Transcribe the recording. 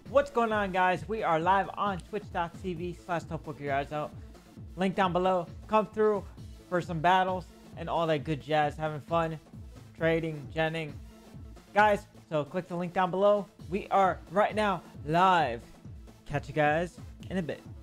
What's going on, guys? We are live on twitch.tv/poke your eyes out. Link down below. Come through for some battles and all that good jazz. Having fun, trading, genning. Guys, so click the link down below. We are right now live. Catch you guys in a bit.